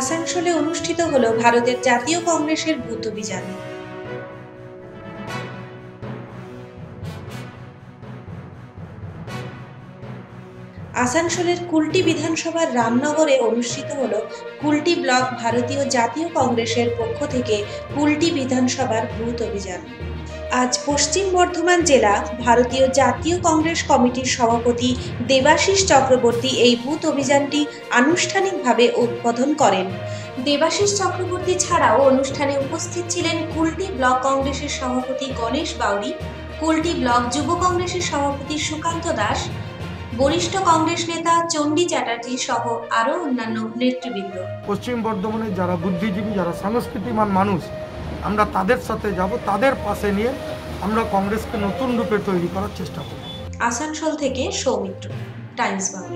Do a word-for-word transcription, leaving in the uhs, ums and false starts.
আসানসোলে অনুষ্ঠিত হলো ভারতের জাতীয় কংগ্রেসের বুথ অভিযান। আসানসোলের কুলটি বিধানসভার রামনগরে অনুষ্ঠিত হলো কুলটি ব্লক ভারতীয় জাতীয় কংগ্রেসের পক্ষ থেকে কুলটি বিধানসভার বুথ অভিযান। আজ পশ্চিম বর্ধমান জেলা ভারতীয় জাতীয় কংগ্রেস কমিটির সভাপতি দেবাশিস চক্রবর্তী এই বুথ অভিযানটি আনুষ্ঠানিকভাবে উদ্বোধন করেন। দেবাশিস চক্রবর্তী ছাড়াও অনুষ্ঠানে উপস্থিত ছিলেন কুলটি ব্লক কংগ্রেসের সভাপতি গণেশ বাউরি, কুলটি ব্লক যুব কংগ্রেসের সভাপতি সুকান্ত দাস, বরিষ্ঠ কংগ্রেস নেতা চণ্ডী চ্যাটার্জি সহ আরও অন্যান্য নেতৃবৃন্দ। পশ্চিম বর্ধমানে যারা বুদ্ধিজীবী, যারা সংস্কৃতিমান মানুষ, আমরা তাদের সাথে যাব, তাদের পাশে নিয়ে আমরা কংগ্রেসকে নতুন রূপে তৈরি করার চেষ্টা করব। আসানসোল থেকে সৌমিত্র, টাইমস বাংলা।